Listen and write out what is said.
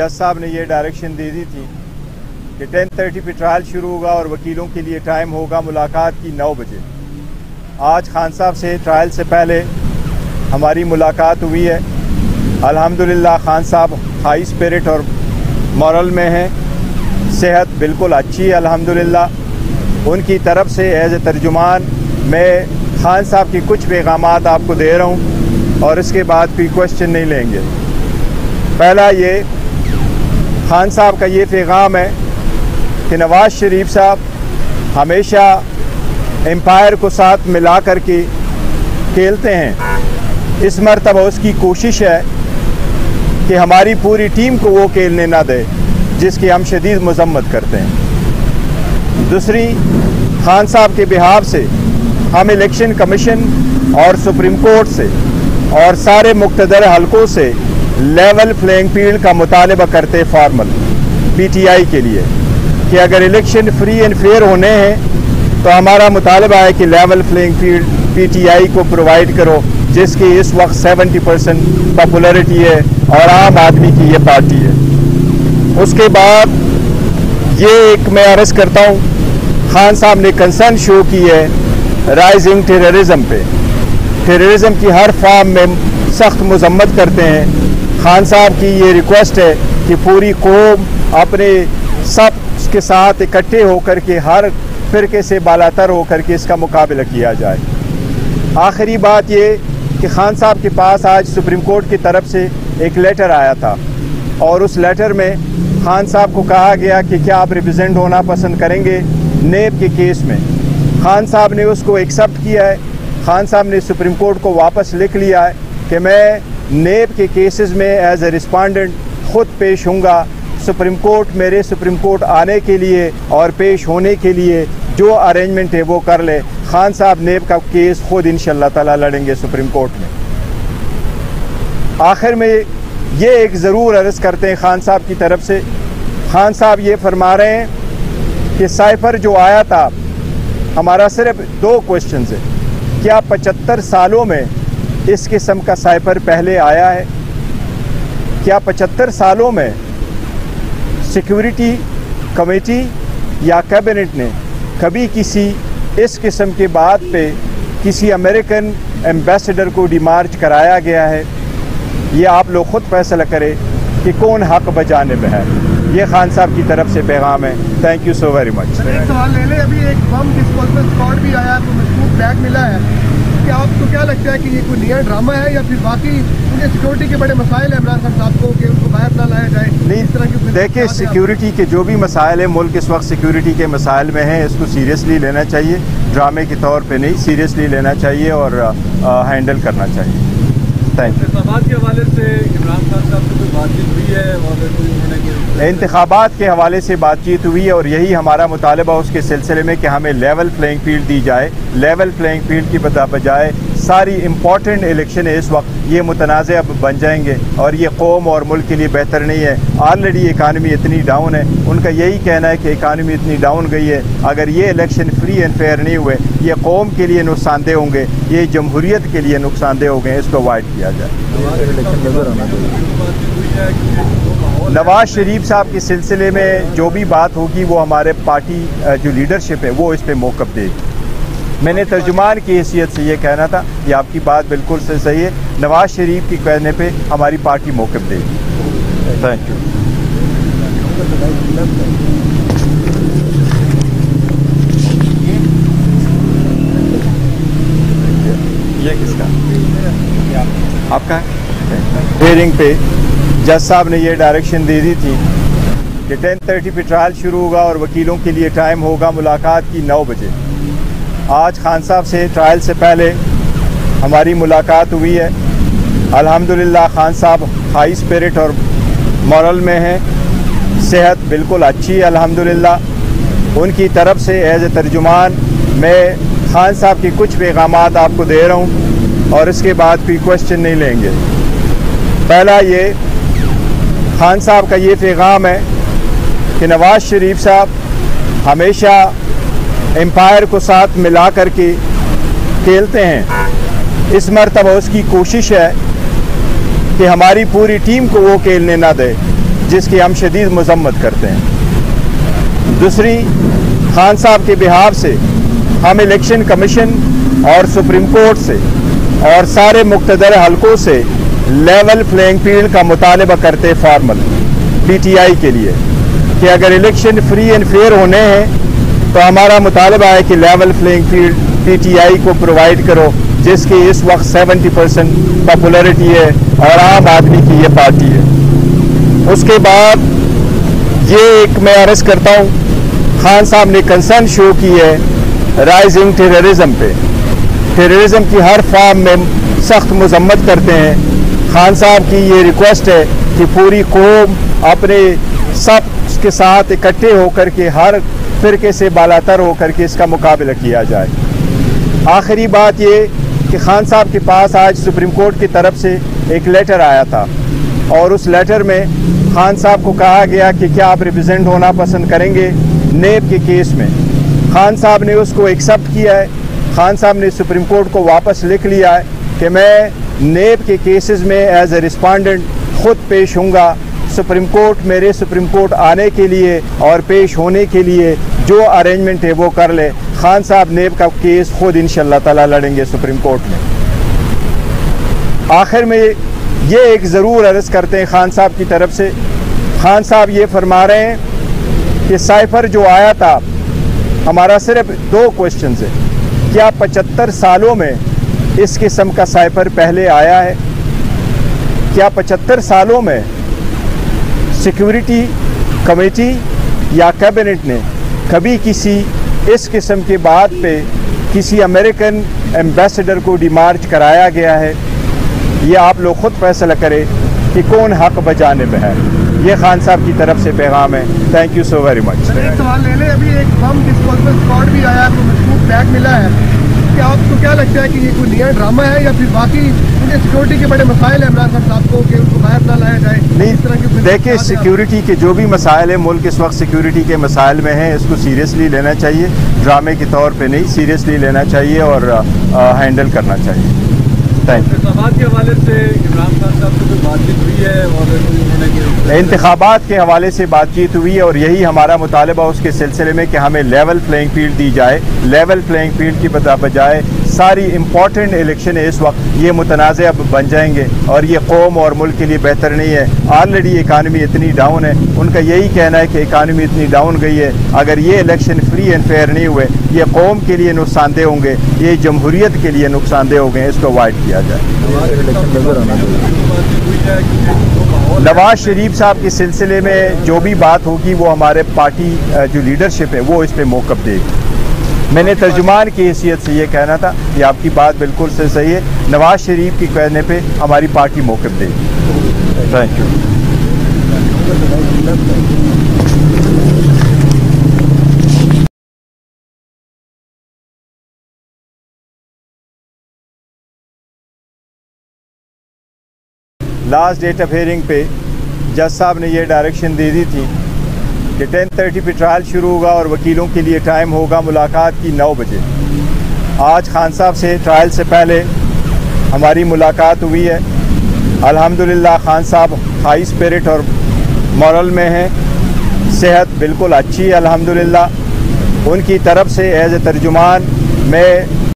जज साहब ने ये डायरेक्शन दे दी थी कि 10:30 पे ट्रायल शुरू होगा और वकीलों के लिए टाइम होगा मुलाकात की 9 बजे। आज खान साहब से ट्रायल से पहले हमारी मुलाकात हुई है। अल्हम्दुलिल्लाह खान साहब हाई स्पिरिट और मॉरल में हैं, सेहत बिल्कुल अच्छी है अल्हम्दुलिल्लाह। उनकी तरफ से एज ए तर्जुमान मैं खान साहब की कुछ पैगामात आपको दे रहा हूँ और इसके बाद कोई क्वेश्चन नहीं लेंगे। पहला ये खान साहब का ये पैगाम है कि नवाज़ शरीफ साहब हमेशा एम्पायर को साथ मिला कर के खेलते हैं। इस मरतबा उसकी कोशिश है कि हमारी पूरी टीम को वो खेलने ना दे जिसकी हम शदीद मजम्मत करते हैं। दूसरी, खान साहब के बिहाफ से हम इलेक्शन कमीशन और सुप्रीम कोर्ट से और सारे मुक़्तदर हलकों से लेवल प्लेइंग फील्ड का मुतालबा करते फॉर्मल पीटीआई के लिए कि अगर इलेक्शन फ्री एंड फेयर होने हैं तो हमारा मुतालबा है कि लेवल प्लेइंग फील्ड पीटीआई को प्रोवाइड करो, जिसकी इस वक्त 70% पॉपुलरिटी है और आम आदमी की ये पार्टी है। उसके बाद ये एक मैं अर्ज़ करता हूँ, खान साहब ने कंसर्न शो की है राइजिंग टेररिज्म पे। टेररिज्म की हर फॉर्म में सख्त मजम्मत करते हैं। खान साहब की ये रिक्वेस्ट है कि पूरी कौम अपने सब के साथ इकट्ठे होकर के हर फिरके से बालातर होकर के इसका मुकाबला किया जाए। आखिरी बात ये कि खान साहब के पास आज सुप्रीम कोर्ट की तरफ से एक लेटर आया था और उस लेटर में खान साहब को कहा गया कि क्या आप रिप्रेजेंट होना पसंद करेंगे नेब के केस में। खान साहब ने उसको एक्सेप्ट किया है। खान साहब ने सुप्रीम कोर्ट को वापस लिख लिया है कि मैं नेब के केसेस में एज ए रिस्पोंडेंट ख़ुद पेश होऊंगा। सुप्रीम कोर्ट मेरे सुप्रीम कोर्ट आने के लिए और पेश होने के लिए जो अरेंजमेंट है वो कर ले। खान साहब नेब का केस खुद इंशाअल्लाह ताला लड़ेंगे सुप्रीम कोर्ट में। आखिर में ये एक ज़रूर अर्ज़ करते हैं खान साहब की तरफ से। खान साहब ये फरमा रहे हैं कि साइफर जो आया था, हमारा सिर्फ 2 क्वेश्चन है। क्या 75 सालों में इस किस्म का साइफर पहले आया है? क्या 75 सालों में सिक्योरिटी कमेटी या कैबिनेट ने कभी किसी इस किस्म के बात पे किसी अमेरिकन एम्बेसडर को डिमार्च कराया गया है? ये आप लोग ख़ुद फैसला करें कि कौन हक बजाने में है। ये खान साहब की तरफ से पैगाम है। Thank you so very much. एक सवाल ले लें, अभी एक बम डिस्पोजल स्क्वाड भी आया तो मजबूत बैग मिला है, क्या आपको क्या लगता है कि ये कोई नया ड्रामा है या फिर बाकी उनके सिक्योरिटी के बड़े मसाइल है इमरान खान साहब को कि उनको बाहर ना लाया जाए? नहीं, इस तरह की देखिए, सिक्योरिटी के जो भी मसाइल है, मुल्क इस वक्त सिक्योरिटी के मसाइल में है, इसको सीरियसली लेना चाहिए। ड्रामे के तौर पे नहीं, सीरियसली लेना चाहिए और हैंडल करना चाहिए। Thank you. इंतखाबात के हवाले से इमरान खान साहब से कोई बातचीत हुई है और उन्होंने इंतखाबात के हवाले से बातचीत हुई है और यही हमारा मुतालबा उसके सिलसिले में कि हमें लेवल प्लेइंग फील्ड दी जाए। लेवल प्लेइंग फील्ड की बजाय सारी इम्पॉर्टेंट इलेक्शन इस वक्त ये मुतनाज़ अब बन जाएंगे और ये कौम और मुल्क के लिए बेहतर नहीं है। ऑलरेडी इकानमी इतनी डाउन है, उनका यही कहना है कि इकानमी इतनी डाउन गई है, अगर ये इलेक्शन फ्री एंड फेयर नहीं हुए ये कौम के लिए नुकसानदेह होंगे, ये जमहूरियत के लिए नुकसानदेह होंगे, इसको अवॉइड किया जाए। नवाज शरीफ साहब के सिलसिले में जो भी बात होगी वो हमारे पार्टी जो लीडरशिप है वो इस पर मौक़िफ़ देगी। मैंने तर्जुमान की हैसियत से ये कहना था, ये आपकी बात बिल्कुल से सही है। नवाज शरीफ की कहने पे हमारी पार्टी मौक़िफ़ देगी। Thank you. ये किसका? आपका हियरिंग पे जज साहब ने ये डायरेक्शन दे दी थी कि 10:30 पे ट्रायल शुरू होगा और वकीलों के लिए टाइम होगा मुलाकात की 9 बजे। आज खान साहब से ट्रायल से पहले हमारी मुलाकात हुई है। अल्हम्दुलिल्लाह खान साहब हाई स्पिरिट और मॉरल में हैं, सेहत बिल्कुल अच्छी है अल्हम्दुलिल्लाह। उनकी तरफ से एज ए तर्जुमान मैं खान साहब की कुछ पैगामात आपको दे रहा हूँ और इसके बाद कोई क्वेश्चन नहीं लेंगे। पहला ये खान साहब का ये पैगाम है कि नवाज़ शरीफ साहब हमेशा एम्पायर को साथ मिला कर के खेलते हैं। इस मरतबा उसकी कोशिश है कि हमारी पूरी टीम को वो खेलने ना दे जिसकी हम शदीद मजम्मत करते हैं। दूसरी, खान साहब के बिहाफ से हम इलेक्शन कमीशन और सुप्रीम कोर्ट से और सारे मुक़्तदर हलकों से लेवल प्लेइंग फील्ड का मुतालबा करते फॉर्मल PTI के लिए कि अगर इलेक्शन फ्री एंड फेयर होने हैं तो हमारा मुतालबा है कि लेवल प्लेइंग फील्ड PTI को प्रोवाइड करो, जिसकी इस वक्त 70% पॉपुलरिटी है और आम आदमी की ये पार्टी है। उसके बाद ये एक मैं अर्ज़ करता हूँ, खान साहब ने कंसर्न शो की है राइजिंग टेररिज्म पे। टेररिज्म की हर फॉर्म में सख्त मजम्मत करते हैं। खान साहब की ये रिक्वेस्ट है कि पूरी कौम अपने सब के साथ इकट्ठे होकर के हर फिरके से बालातर होकर के इसका मुकाबला किया जाए। आखिरी बात ये कि खान साहब के पास आज सुप्रीम कोर्ट की तरफ से एक लेटर आया था और उस लेटर में खान साहब को कहा गया कि क्या आप रिप्रेजेंट होना पसंद करेंगे नेब के केस में। खान साहब ने उसको एक्सेप्ट किया है। खान साहब ने सुप्रीम कोर्ट को वापस लिख लिया है कि मैं नेब के केसेस में एज ए रिस्पोंडेंट खुद पेश होऊंगा। सुप्रीम कोर्ट मेरे सुप्रीम कोर्ट आने के लिए और पेश होने के लिए जो अरेंजमेंट है वो कर ले। खान साहब नेब का केस खुद इंशाअल्लाह ताला लड़ेंगे सुप्रीम कोर्ट में। आखिर में ये एक ज़रूर अर्ज़ करते हैं खान साहब की तरफ से। खान साहब ये फरमा रहे हैं कि साइफर जो आया था, हमारा सिर्फ 2 क्वेश्चन है, क्या 75 सालों में इस किस्म का साइफर पहले आया है? क्या 75 सालों में सिक्योरिटी कमेटी या कैबिनेट ने कभी किसी इस किस्म की बात पे किसी अमेरिकन एम्बेसडर को डिमार्च कराया गया है? ये आप लोग खुद फैसला करें कि कौन हक बजाने में है। ये खान साहब की तरफ से पैगाम है। Thank you so very much. एक सवाल ले लें, अभी एक बम डिस्पोजल स्क्वाड भी आया, तो मशकूक बैग मिला है, क्या आपको क्या लगता है कि ये कोई नया ड्रामा है या फिर बाकी उनके सिक्योरिटी के बड़े मसाइल है इमरान खान साहब को कि उनको बाहर ना लाया जाए? नहीं, इस तरह की देखिए सिक्योरिटी के जो भी मसाइल है, मुल्क इस वक्त सिक्योरिटी के मसाइल में हैं, इसको सीरियसली लेना चाहिए, ड्रामे के तौर पे नहीं, सीरियसली लेना चाहिए और हैंडल करना चाहिए। Thank you. इंतखाबात के हवाले से इमरान खान साहब से कोई बातचीत हुई है और उन्होंने इंतखाबात के हवाले से बातचीत हुई है और यही हमारा मुतालबा उसके सिलसिले में कि हमें लेवल प्लेइंग फील्ड दी जाए। लेवल प्लेइंग फील्ड की बजाय सारी इंपॉर्टेंट इलेक्शन है इस वक्त ये मुतनाज़ अब बन जाएंगे और ये कौम और मुल्क के लिए बेहतर नहीं है। ऑलरेडी इकानमी इतनी डाउन है, उनका यही कहना है कि इकानमी इतनी डाउन गई है, अगर ये इलेक्शन फ्री एंड फेयर नहीं हुए ये कौम के लिए नुकसानदेह होंगे, ये जमहूरियत के लिए नुकसानदेह होंगे, इसको अवॉइड किया जाए। नवाज शरीफ साहब के सिलसिले में जो भी बात होगी वो हमारे पार्टी जो लीडरशिप है वो इस पर मौक़िफ़ देगी। मैंने तर्जुमान की हैसियत से ये कहना था कि आपकी बात बिल्कुल से सही है, नवाज शरीफ की कहने पे हमारी पार्टी मौक़िफ़ देगी। Thank you. Last date of hearing पे जज साहब ने ये डायरेक्शन दे दी थी कि 10:30 पे ट्रायल शुरू होगा और वकीलों के लिए टाइम होगा मुलाकात की 9 बजे। आज खान साहब से ट्रायल से पहले हमारी मुलाकात हुई है। अल्हम्दुलिल्लाह खान साहब हाई स्पिरिट और मॉरल में हैं, सेहत बिल्कुल अच्छी है अल्हम्दुलिल्लाह। उनकी तरफ से एज ए तर्जुमान मैं